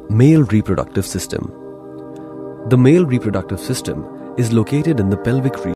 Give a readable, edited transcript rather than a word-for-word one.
Male reproductive system. The male reproductive system is located in the pelvic region.